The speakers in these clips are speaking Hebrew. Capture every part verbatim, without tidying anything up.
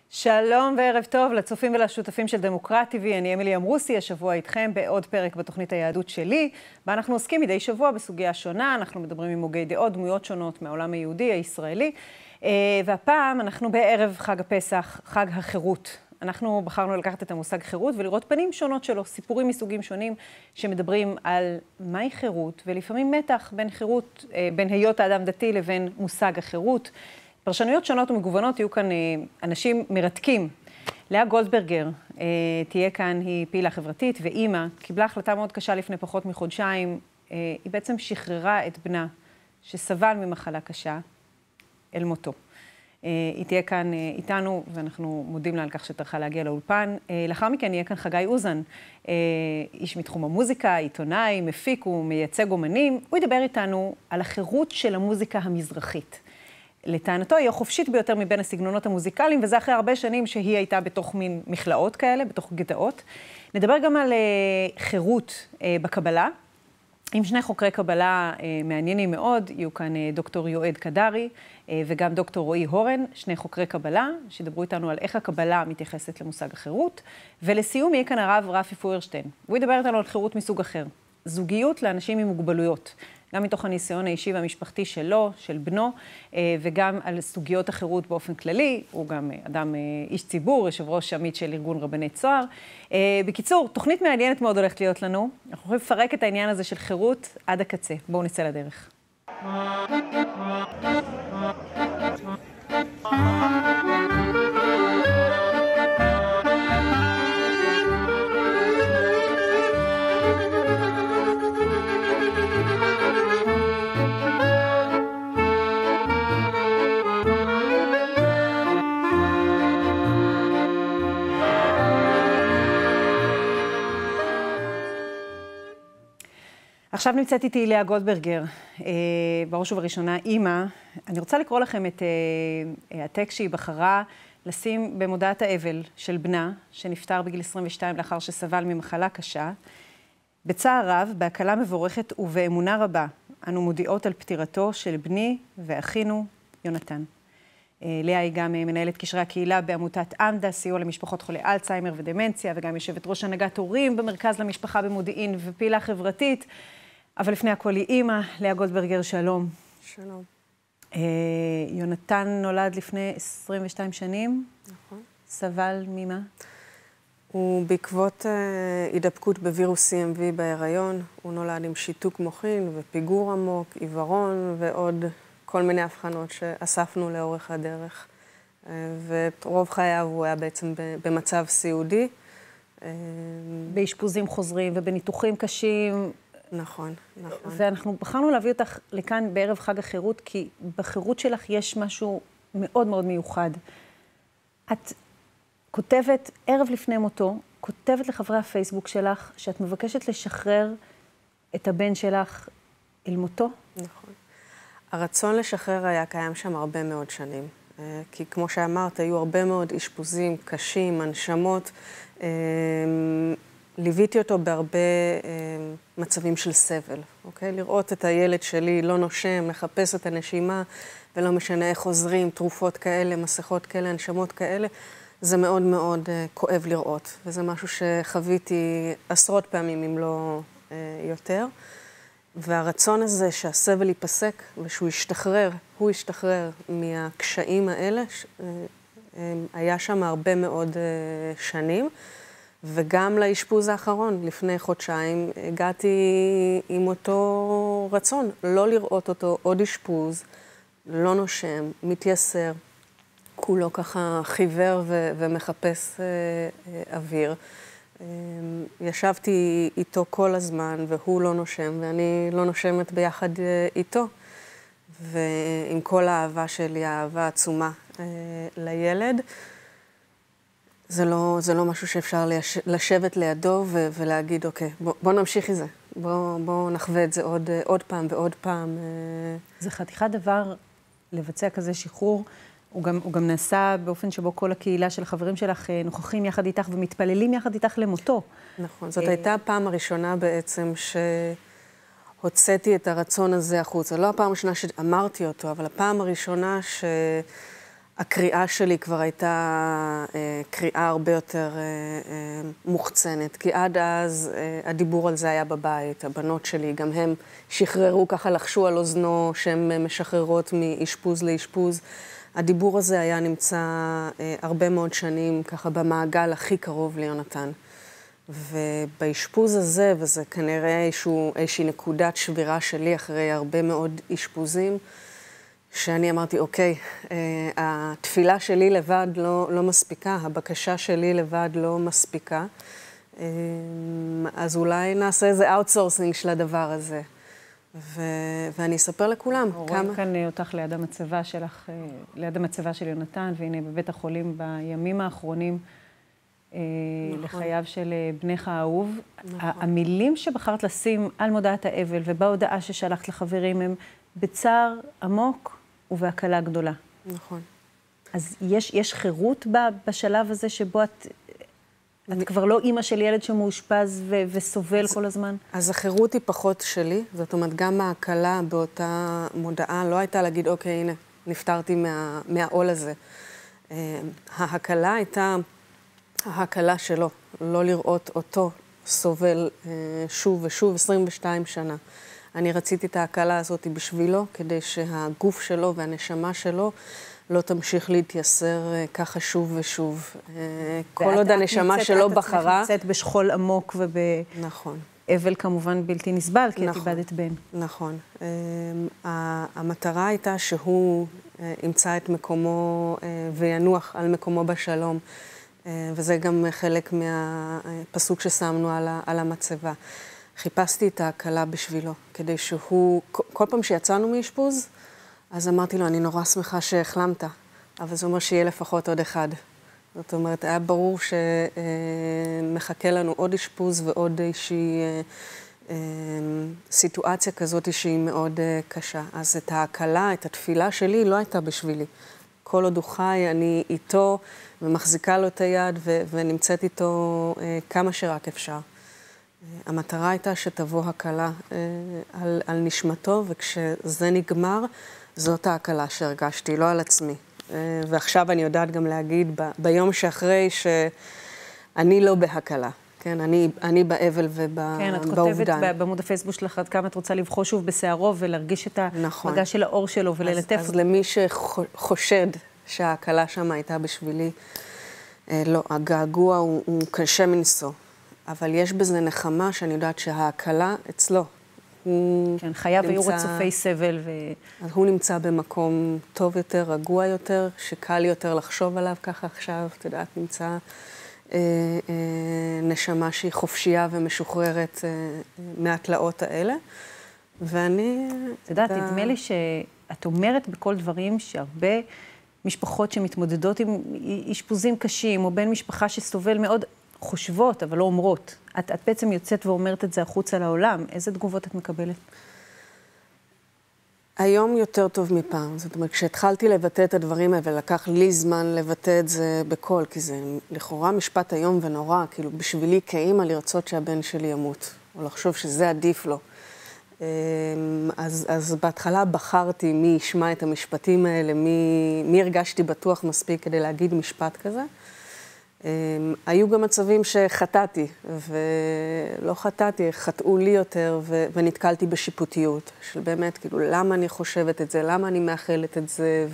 שלום וערב טוב לצופים ולשותפים של דמוקרט טי וי, אני אמילי אמרוסי, השבוע איתכם בעוד פרק בתוכנית היהדות שלי, בה אנחנו עוסקים מדי שבוע בסוגיה שונה, אנחנו מדברים עם הוגי דעות, דמויות שונות מהעולם היהודי, הישראלי, והפעם אנחנו בערב חג הפסח, חג החירות. אנחנו בחרנו לקחת את המושג חירות ולראות פנים שונות שלו, סיפורים מסוגים שונים שמדברים על מהי חירות, ולפעמים מתח בין חירות, בין היות האדם דתי לבין מושג החירות. פרשנויות שונות ומגוונות, יהיו כאן אנשים מרתקים. לאה גולדברגר תהיה כאן, היא פעילה חברתית ואימא, קיבלה החלטה מאוד קשה לפני פחות מחודשיים, היא בעצם שחררה את בנה שסבל ממחלה קשה אל מותו. היא תהיה כאן איתנו, ואנחנו מודים לה על כך שטרחה להגיע לאולפן. לאחר מכן יהיה כאן חגי אוזן, איש מתחום המוזיקה, עיתונאי, מפיק ומייצג אומנים. הוא ידבר איתנו על החירות של המוזיקה המזרחית. לטענתו היא החופשית ביותר מבין הסגנונות המוזיקליים, וזה אחרי הרבה שנים שהיא הייתה בתוך מין מכלאות כאלה, בתוך גטאות. נדבר גם על חירות בקבלה, עם שני חוקרי קבלה מעניינים מאוד, יהיו כאן דוקטור יועד קדרי וגם דוקטור רועי הורן, שני חוקרי קבלה, שדברו איתנו על איך הקבלה מתייחסת למושג החירות, ולסיום יהיה כאן הרב רפי פוירשטיין, והוא ידבר איתנו על חירות מסוג אחר, זוגיות לאנשים עם מוגבלויות, גם מתוך הניסיון האישי והמשפחתי שלו, של בנו, וגם על סוגיות החירות באופן כללי. הוא גם אדם, איש ציבור, יושב ראש עמית של ארגון רבני צוהר. בקיצור, תוכנית מעניינת מאוד הולכת להיות לנו. אנחנו יכולים לפרק את העניין הזה של חירות עד הקצה. בואו נצא לדרך. עכשיו נמצאת איתי לאה גולדברגר, בראש ובראשונה אימא. אני רוצה לקרוא לכם את הטקסט שהיא בחרה לשים במודעת האבל של בנה, שנפטר בגיל עשרים ושתיים לאחר שסבל ממחלה קשה. בצער רב, בהקלה מבורכת ובאמונה רבה, אנו מודיעות על פטירתו של בני ואחינו יונתן. לאה היא גם מנהלת קשרי הקהילה בעמותת עמדה, סיוע למשפחות חולי אלצהיימר ודמנציה, וגם יושבת ראש הנהגת הורים במרכז למשפחה במודיעין ופעילה חברתית. אבל לפני הכל היא אימא, לאה גולדברגר, שלום. שלום. יונתן נולד לפני עשרים ושתיים שנים. נכון. סבל ממה? הוא בעקבות הידבקות בווירוס סי אם וי בהיריון. הוא נולד עם שיתוק מוחין ופיגור עמוק, עיוורון ועוד כל מיני הבחנות שאספנו לאורך הדרך. ורוב חייו הוא היה בעצם במצב סיעודי. באשפוזים חוזרים ובניתוחים קשים. נכון, נכון. ואנחנו בחרנו להביא אותך לכאן בערב חג החירות, כי בחירות שלך יש משהו מאוד מאוד מיוחד. את כותבת ערב לפני מותו, כותבת לחברי הפייסבוק שלך, שאת מבקשת לשחרר את הבן שלך אל מותו. נכון. הרצון לשחרר היה קיים שם הרבה מאוד שנים. כי כמו שאמרת, היו הרבה מאוד אשפוזים קשים, הנשמות. ליוויתי אותו בהרבה מצבים של סבל, אוקיי? לראות את הילד שלי לא נושם, מחפש את הנשימה, ולא משנה איך עוזרים, תרופות כאלה, מסכות כאלה, הנשמות כאלה, זה מאוד מאוד כואב לראות. וזה משהו שחוויתי עשרות פעמים, אם לא יותר. והרצון הזה שהסבל ייפסק ושהוא ישתחרר, הוא ישתחרר מהקשיים האלה, היה שם הרבה מאוד שנים. וגם לאשפוז האחרון, לפני חודשיים, הגעתי עם אותו רצון, לא לראות אותו עוד אשפוז, לא נושם, מתייסר, כולו ככה חיוור ו- ומחפש אה, אה, אוויר. אה, ישבתי איתו כל הזמן, והוא לא נושם, ואני לא נושמת ביחד אה, איתו. ועם כל האהבה שלי, האהבה עצומה אה, לילד, זה לא, זה לא משהו שאפשר לש, לשבת לידו ו, ולהגיד, אוקיי, בוא, בוא נמשיך עם זה. בוא, בוא נחווה את זה עוד, עוד פעם ועוד פעם. זה חתיכת דבר לבצע כזה שחרור. הוא גם, הוא גם נעשה באופן שבו כל הקהילה של החברים שלך נוכחים יחד איתך ומתפללים יחד איתך למותו. נכון, זאת הייתה הפעם הראשונה בעצם שהוצאתי את הרצון הזה החוצה. לא הפעם הראשונה שאמרתי אותו, אבל הפעם הראשונה הקריאה שלי כבר הייתה אה, קריאה הרבה יותר אה, אה, מוחצנת, כי עד אז אה, הדיבור על זה היה בבית. הבנות שלי, גם הם שחררו ככה, לחשו על אוזנו שהן משחררות מאשפוז לאשפוז. הדיבור הזה היה נמצא אה, הרבה מאוד שנים ככה במעגל הכי קרוב ליונתן. ובאשפוז הזה, וזה כנראה איזשהו, איזושהי נקודת שבירה שלי אחרי הרבה מאוד אשפוזים, שאני אמרתי, אוקיי, אה, התפילה שלי לבד לא, לא מספיקה, הבקשה שלי לבד לא מספיקה, אה, אז אולי נעשה איזה אאוטסורסינג של הדבר הזה. ו, ואני אספר לכולם כמה... כמה... כאן אותך ליד המצבה שלך, ליד המצבה של יונתן, והנה בבית החולים בימים האחרונים, נכון. לחייו של בנך האהוב. נכון. המילים שבחרת לשים על מודעת האבל ובהודעה ששלחת לחברים הם בצער עמוק ובהקלה גדולה. נכון. אז יש, יש חירות ב, בשלב הזה שבו את, את כבר לא אימא של ילד שמאושפז ו, וסובל אז, כל הזמן? אז החירות היא פחות שלי, זאת אומרת, גם ההקלה באותה מודעה לא הייתה להגיד, אוקיי, הנה, נפטרתי מה, מהעול הזה. ההקלה הייתה ההקלה שלו, לא לראות אותו סובל שוב ושוב עשרים ושתיים שנה. אני רציתי את ההקלה הזאת בשבילו, כדי שהגוף שלו והנשמה שלו לא תמשיך להתייסר ככה שוב ושוב. כל עוד הנשמה שלו בחרה... את נמצאת בשכול עמוק וב... נכון. אבל כמובן בלתי נסבל, כי נכון, את איבדת בן. נכון. המטרה הייתה שהוא ימצא את מקומו וינוח על מקומו בשלום. וזה גם חלק מהפסוק ששמנו על המצבה. חיפשתי את ההקלה בשבילו, כדי שהוא, כל פעם שיצאנו מאשפוז, אז אמרתי לו, אני נורא שמחה שהחלמת, אבל זה אומר שיהיה לפחות עוד אחד. זאת אומרת, היה ברור שמחכה לנו עוד אשפוז ועוד איזושהי סיטואציה כזאת שהיא מאוד קשה. אז את ההקלה, את התפילה שלי לא הייתה בשבילי. כל עוד הוא חי, אני איתו ומחזיקה לו את היד ו- ונמצאת איתו אה, כמה שרק אפשר. אה, המטרה הייתה שתבוא הקלה אה, על, על נשמתו, וכשזה נגמר, זאת ההקלה שהרגשתי, לא על עצמי. אה, ועכשיו אני יודעת גם להגיד ב- ביום שאחרי שאני לא בהקלה. כן, אני, אני באבל ובאובדן. כן, את כותבת בעמוד הפייסבוק שלך עד כמה את רוצה לבחור שוב בשערו ולהרגיש את נכון. המגע של האור שלו וללטף. אז, אז למי שחושד שההקלה שם הייתה בשבילי, אה, לא, הגעגוע הוא, הוא קשה מנשוא. אבל יש בזה נחמה שאני יודעת שההקלה אצלו. הוא כן, חייו נמצא, היו רצופי סבל ו... אז הוא נמצא במקום טוב יותר, רגוע יותר, שקל יותר לחשוב עליו ככה עכשיו, את יודעת, נמצא אה, אה, נשמה שהיא חופשייה ומשוחררת אה, מהתלאות האלה. ואני... את יודעת, נדמה לי שאת אומרת בכל דברים שהרבה משפחות שמתמודדות עם אשפוזים קשים, או בן משפחה שסובל מאוד, חושבות, אבל לא אומרות. את, את בעצם יוצאת ואומרת את זה החוצה לעולם. איזה תגובות את מקבלת? היום יותר טוב מפעם. זאת אומרת, כשהתחלתי לבטא את הדברים האלה, ולקח לי זמן לבטא את זה בקול, כי זה לכאורה משפט היום ונורא, כאילו בשבילי כאימא לרצות שהבן שלי ימות, או לחשוב שזה עדיף לו. אז, אז בהתחלה בחרתי מי ישמע את המשפטים האלה, מי, מי הרגשתי בטוח מספיק כדי להגיד משפט כזה. היו גם מצבים שחטאתי, ולא חטאתי, חטאו לי יותר, ו, ונתקלתי בשיפוטיות, של באמת, כאילו, למה אני חושבת את זה, למה אני מאחלת את זה,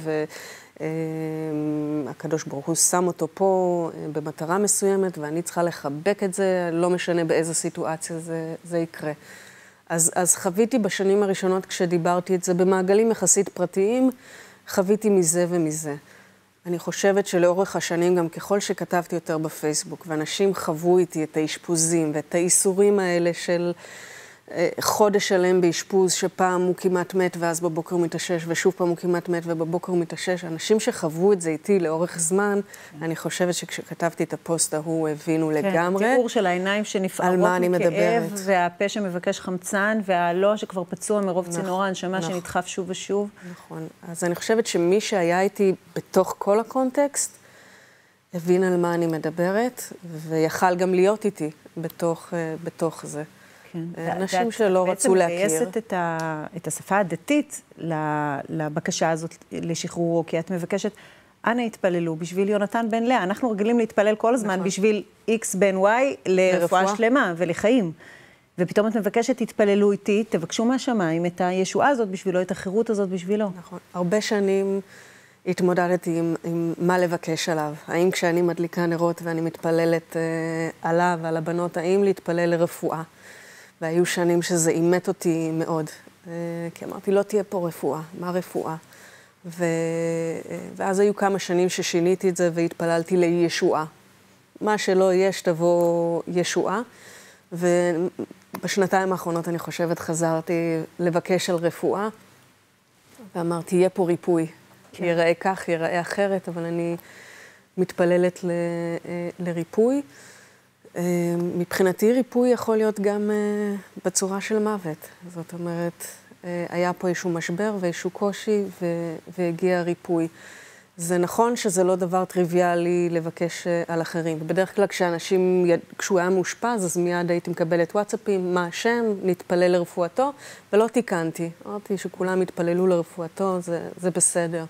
והקדוש ברוך הוא שם אותו פה במטרה מסוימת, ואני צריכה לחבק את זה, לא משנה באיזו סיטואציה זה, זה יקרה. אז, אז חוויתי בשנים הראשונות, כשדיברתי את זה במעגלים יחסית פרטיים, חוויתי מזה ומזה. אני חושבת שלאורך השנים, גם ככל שכתבתי יותר בפייסבוק, ואנשים חוו איתי את האשפוזים ואת האיסורים האלה של אה, חודש שלם באשפוז, שפעם הוא כמעט מת ואז בבוקר הוא מתאושש, ושוב פעם הוא כמעט מת ובבוקר הוא מתאושש. אנשים שחוו את זה איתי לאורך זמן, כן. אני חושבת שכשכתבתי את הפוסט ההוא, הבינו כן, לגמרי. תיאור של העיניים שנפערות מכאב, והפה שמבקש חמצן, והלא שכבר פצוע מרוב נכון, צינור ההנשמה נכון. שנדחף שוב ושוב. נכון. אז אני חושבת שמי שהיה איתי בתוך כל הקונטקסט, הבין על מה אני מדברת, ויכל גם להיות איתי בתוך, בתוך זה. כן. אנשים שלא רצו להכיר. בעצם מייסת את, ה, את השפה הדתית לבקשה הזאת לשחרורו, כי את מבקשת, אנא התפללו בשביל יונתן בן לאה. אנחנו רגילים להתפלל כל הזמן נכון. בשביל X בן Y לרפואה לרפואה. שלמה ולחיים. ופתאום את מבקשת, תתפללו איתי, תבקשו מהשמיים את הישועה הזאת בשבילו, את החירות הזאת בשבילו. נכון. הרבה שנים התמודדתי עם, עם מה לבקש עליו. האם כשאני מדליקה נרות ואני מתפללת אה, עליו ועל הבנות, האם להתפלל לרפואה? והיו שנים שזה אימת אותי מאוד. אה, כי אמרתי, לא תהיה פה רפואה. מה רפואה? ו... ואז היו כמה שנים ששיניתי את זה והתפללתי לישועה. מה שלא יש, תבוא ישועה. ובשנתיים האחרונות אני חושבת חזרתי לבקש על רפואה, ואמרתי, יהיה פה ריפוי. כן. ייראה כך, ייראה אחרת, אבל אני מתפללת ל... לריפוי. מבחינתי ריפוי יכול להיות גם בצורה של מוות. זאת אומרת, היה פה איזשהו משבר ואיזשהו קושי והגיע ריפוי. זה נכון שזה לא דבר טריוויאלי לבקש על אחרים. בדרך כלל כשאנשים, כשהוא היה מאושפז, אז מיד הייתי מקבלת וואטסאפים, מה השם, נתפלל לרפואתו, ולא תיקנתי. אמרתי שכולם התפללו לרפואתו, זה, זה בסדר.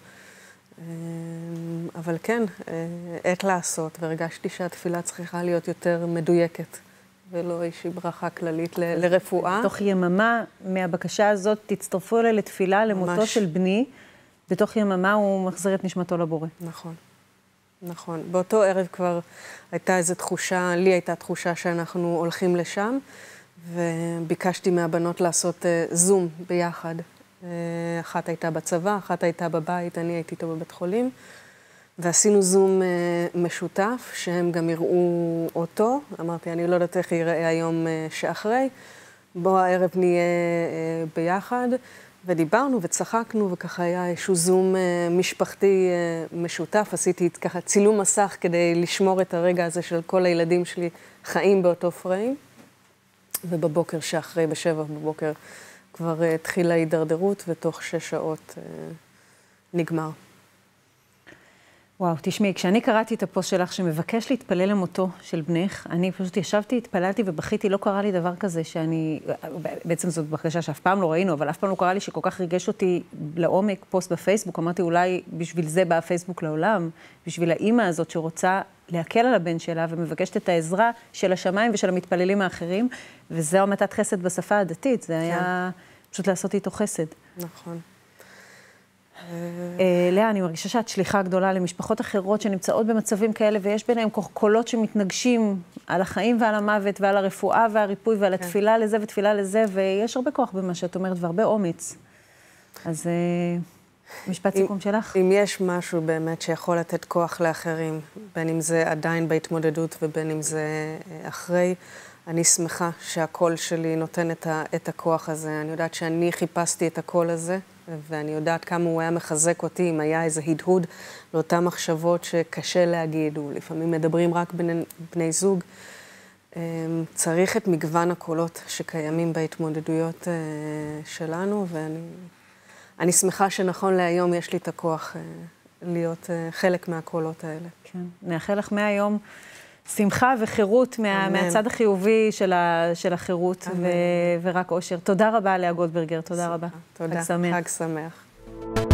אבל כן, עת לעשות, והרגשתי שהתפילה צריכה להיות יותר מדויקת. ולא איזושהי ברכה כללית ל- לרפואה. בתוך יממה מהבקשה הזאת, תצטרפו אליי לתפילה למותו ממש. של בני, בתוך יממה הוא מחזיר את נשמתו לבורא. נכון, נכון. באותו ערב כבר הייתה איזו תחושה, לי הייתה תחושה שאנחנו הולכים לשם, וביקשתי מהבנות לעשות uh, זום ביחד. Uh, אחת הייתה בצבא, אחת הייתה בבית, אני הייתי איתו בבית חולים. ועשינו זום uh, משותף, שהם גם יראו אותו. אמרתי, אני לא יודעת איך ייראה היום uh, שאחרי. בוא הערב נהיה uh, ביחד, ודיברנו וצחקנו, וככה היה איזשהו זום uh, משפחתי uh, משותף. עשיתי ככה צילום מסך כדי לשמור את הרגע הזה של כל הילדים שלי חיים באותו פריים. ובבוקר שאחרי, בשבע בבוקר, כבר uh, התחילה הידרדרות, ותוך שש שעות uh, נגמר. וואו, תשמעי, כשאני קראתי את הפוסט שלך שמבקש להתפלל למותו של בנך, אני פשוט ישבתי, התפללתי ובכיתי, לא קרה לי דבר כזה שאני, בעצם זאת בקשה שאף פעם לא ראינו, אבל אף פעם לא קרה לי שכל כך ריגש אותי לעומק פוסט בפייסבוק. אמרתי, אולי בשביל זה בא הפייסבוק לעולם, בשביל האימא הזאת שרוצה להקל על הבן שלה ומבקשת את העזרה של השמיים ושל המתפללים האחרים, וזו המתת חסד בשפה הדתית, זה היה פשוט לעשות איתו חסד. נכון. לאה, אני מרגישה שאת שליחה גדולה למשפחות אחרות שנמצאות במצבים כאלה, ויש ביניהם קולות שמתנגשים על החיים ועל המוות ועל הרפואה והריפוי ועל התפילה לזה ותפילה לזה, ויש הרבה כוח במה שאת אומרת והרבה אומץ. אז משפט סיכום שלך. אם יש משהו באמת שיכול לתת כוח לאחרים, בין אם זה עדיין בהתמודדות ובין אם זה אחרי, אני שמחה שהקול שלי נותן את, ה, את הכוח הזה. אני יודעת שאני חיפשתי את הקול הזה, ואני יודעת כמה הוא היה מחזק אותי, אם היה איזה הדהוד לאותן מחשבות שקשה להגיד, ולפעמים מדברים רק בני, בני זוג. צריך את מגוון הקולות שקיימים בהתמודדויות שלנו, ואני אני שמחה שנכון להיום יש לי את הכוח להיות חלק מהקולות האלה. כן, נאחל לך מהיום שמחה וחירות מה, מהצד החיובי של, ה, של החירות ו, ורק אושר. תודה רבה לאה גולדברגר, תודה רבה. תודה, חג שמח. חג שמח.